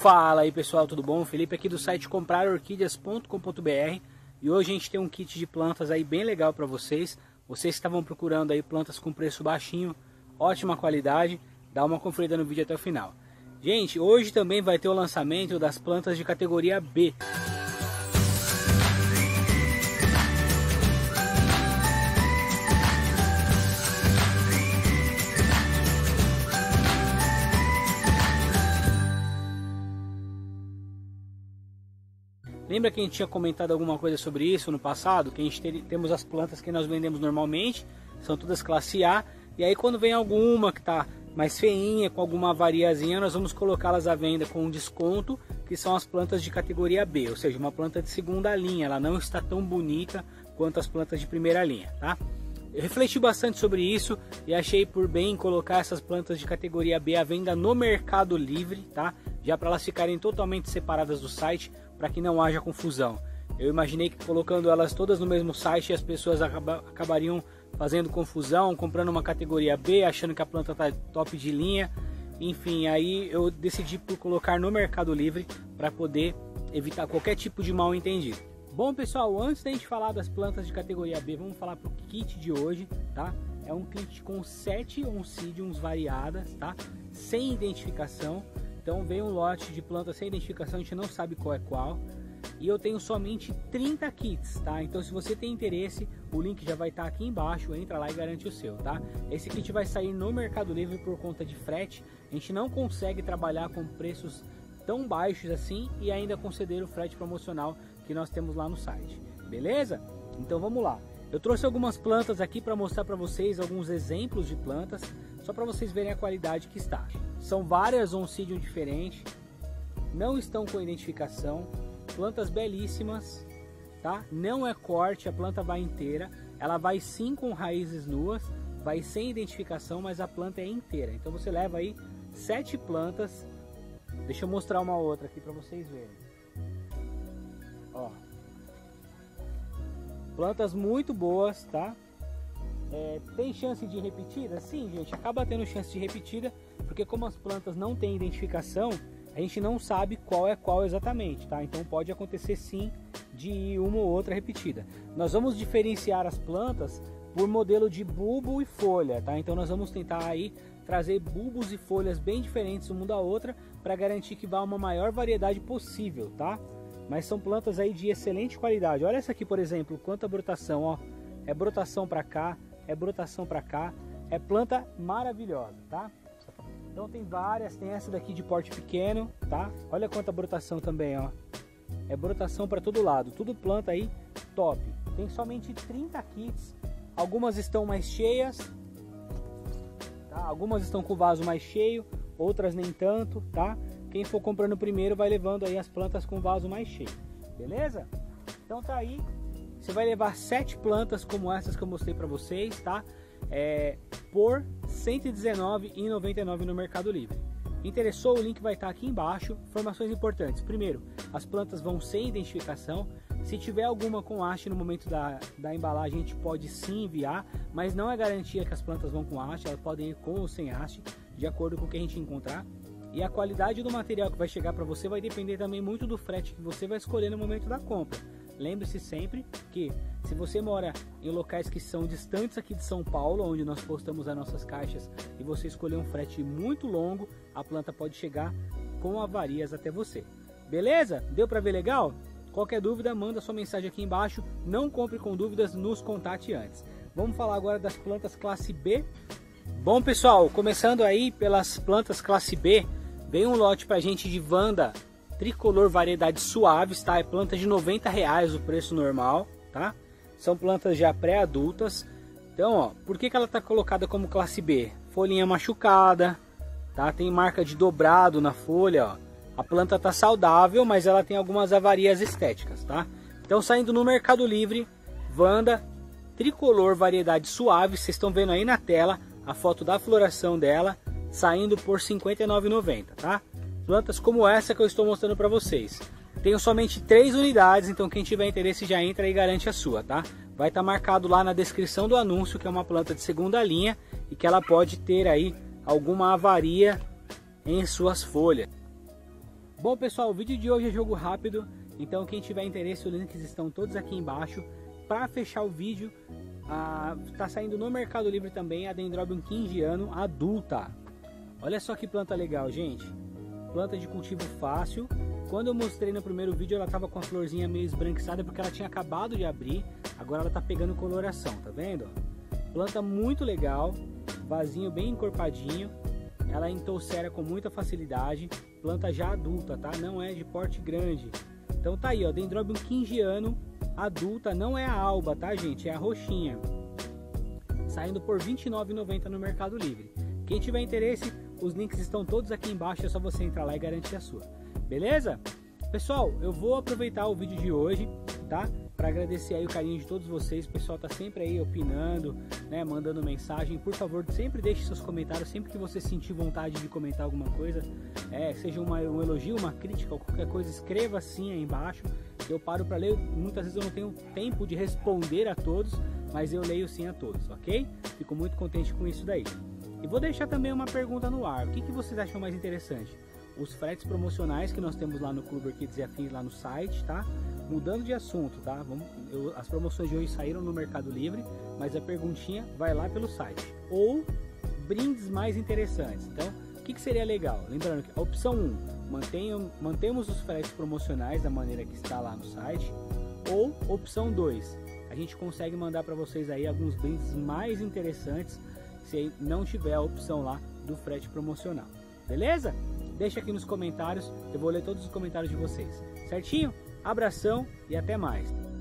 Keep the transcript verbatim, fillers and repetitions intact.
Fala aí pessoal, tudo bom? Felipe aqui do site comprar orquídeas ponto com ponto br e hoje a gente tem um kit de plantas aí bem legal para vocês. Vocês que estavam procurando aí plantas com preço baixinho, ótima qualidade, dá uma conferida no vídeo até o final. Gente, hoje também vai ter o lançamento das plantas de categoria B. Lembra que a gente tinha comentado alguma coisa sobre isso no passado? Que a gente tem, temos as plantas que nós vendemos normalmente, são todas classe A, e aí quando vem alguma que está mais feinha, com alguma avariazinha, nós vamos colocá-las à venda com um desconto, que são as plantas de categoria B, ou seja, uma planta de segunda linha, ela não está tão bonita quanto as plantas de primeira linha, tá? Eu refleti bastante sobre isso e achei por bem colocar essas plantas de categoria B à venda no Mercado Livre, tá? Já para elas ficarem totalmente separadas do site, para que não haja confusão. Eu imaginei que colocando elas todas no mesmo site as pessoas acaba, acabariam fazendo confusão, comprando uma categoria B, achando que a planta está top de linha. Enfim, aí eu decidi por colocar no Mercado Livre para poder evitar qualquer tipo de mal entendido. Bom pessoal, antes da gente falar das plantas de categoria B, vamos falar pro kit de hoje, tá? É um kit com sete oncidiums variadas, tá? Sem identificação. Então vem um lote de plantas sem identificação, a gente não sabe qual é qual. E eu tenho somente trinta kits, tá? Então se você tem interesse, o link já vai estar aqui embaixo, entra lá e garante o seu, tá? Esse kit vai sair no Mercado Livre por conta de frete. A gente não consegue trabalhar com preços tão baixos assim e ainda conceder o frete promocional que nós temos lá no site, beleza? Então vamos lá. Eu trouxe algumas plantas aqui para mostrar para vocês alguns exemplos de plantas, só para vocês verem a qualidade que está. São várias oncidium diferentes, não estão com identificação, plantas belíssimas, tá? Não é corte, a planta vai inteira, ela vai sim com raízes nuas, vai sem identificação, mas a planta é inteira. Então você leva aí sete plantas. Deixa eu mostrar uma outra aqui para vocês verem. Ó, plantas muito boas, tá? É, tem chance de repetida? Sim, gente, acaba tendo chance de repetida, porque como as plantas não têm identificação, a gente não sabe qual é qual exatamente, tá? Então pode acontecer sim de ir uma ou outra repetida. Nós vamos diferenciar as plantas por modelo de bulbo e folha, tá? Então nós vamos tentar aí trazer bulbos e folhas bem diferentes uma da outra, para garantir que vá uma maior variedade possível, tá? Mas são plantas aí de excelente qualidade. Olha essa aqui, por exemplo, quanta brotação, ó. É brotação para cá, é brotação para cá, é planta maravilhosa, tá? Então tem várias, tem essa daqui de porte pequeno, tá? Olha quanta brotação também, ó. É brotação para todo lado, tudo planta aí top. Tem somente trinta kits, algumas estão mais cheias, tá? Algumas estão com o vaso mais cheio, outras nem tanto, tá? Quem for comprando primeiro vai levando aí as plantas com vaso mais cheio, beleza? Então tá aí, você vai levar sete plantas como essas que eu mostrei para vocês, tá? É, por cento e dezenove reais e noventa e nove centavos no Mercado Livre. Interessou? O link vai estar aqui embaixo. Informações importantes: primeiro, as plantas vão sem identificação. Se tiver alguma com haste no momento da, da embalagem, a gente pode sim enviar, mas não é garantia que as plantas vão com haste, elas podem ir com ou sem haste, de acordo com o que a gente encontrar. E a qualidade do material que vai chegar para você vai depender também muito do frete que você vai escolher no momento da compra. Lembre-se sempre que se você mora em locais que são distantes aqui de São Paulo, onde nós postamos as nossas caixas, e você escolher um frete muito longo, a planta pode chegar com avarias até você. Beleza? Deu para ver legal? Qualquer dúvida, manda sua mensagem aqui embaixo. Não compre com dúvidas, nos contate antes. Vamos falar agora das plantas classe B. Bom pessoal, começando aí pelas plantas classe B, vem um lote pra gente de Vanda tricolor variedade suaves, tá? É planta de noventa reais o preço normal, tá? São plantas já pré-adultas. Então, ó, por que que ela tá colocada como classe B? Folhinha machucada, tá? Tem marca de dobrado na folha, ó. A planta tá saudável, mas ela tem algumas avarias estéticas, tá? Então, saindo no Mercado Livre, Vanda tricolor variedade suave, vocês estão vendo aí na tela a foto da floração dela, saindo por cinquenta e nove reais e noventa centavos, tá? Plantas como essa que eu estou mostrando para vocês. Tenho somente três unidades, então quem tiver interesse já entra e garante a sua, tá? Vai estar marcado lá na descrição do anúncio que é uma planta de segunda linha e que ela pode ter aí alguma avaria em suas folhas. Bom pessoal, o vídeo de hoje é jogo rápido, então quem tiver interesse, os links estão todos aqui embaixo. Para fechar o vídeo, a, tá saindo no Mercado Livre também a Dendrobium kingiano adulta. Olha só que planta legal, gente. Planta de cultivo fácil. Quando eu mostrei no primeiro vídeo, ela tava com a florzinha meio esbranquiçada porque ela tinha acabado de abrir. Agora ela tá pegando coloração, tá vendo? Planta muito legal, vasinho bem encorpadinho. Ela entolcera com muita facilidade. Planta já adulta, tá? Não é de porte grande. Então tá aí, ó, Dendrobium kingiano adulta, não é a alba, tá, gente? É a roxinha. Saindo por vinte e nove reais e noventa centavos no Mercado Livre. Quem tiver interesse, os links estão todos aqui embaixo, é só você entrar lá e garantir a sua. Beleza? Pessoal, eu vou aproveitar o vídeo de hoje, tá? Para agradecer aí o carinho de todos vocês. O pessoal tá sempre aí opinando, né, mandando mensagem. Por favor, sempre deixe seus comentários, sempre que você sentir vontade de comentar alguma coisa, é, seja uma, um elogio, uma crítica ou qualquer coisa, escreva assim aí embaixo. Eu paro para ler, muitas vezes eu não tenho tempo de responder a todos, mas eu leio sim a todos, ok? Fico muito contente com isso daí. E vou deixar também uma pergunta no ar. O que, que vocês acham mais interessante? Os fretes promocionais que nós temos lá no Clube Orquídeas e Afins, lá no site, tá? Mudando de assunto, tá? Vamos, eu, as promoções de hoje saíram no Mercado Livre, mas a perguntinha vai lá pelo site. Ou brindes mais interessantes. Então, o que, que seria legal? Lembrando que a opção um, mantenham, mantemos os fretes promocionais da maneira que está lá no site. Ou opção dois, a gente consegue mandar para vocês aí alguns brindes mais interessantes se não tiver a opção lá do frete promocional. Beleza? Deixa aqui nos comentários, eu vou ler todos os comentários de vocês. Certinho? Abração e até mais!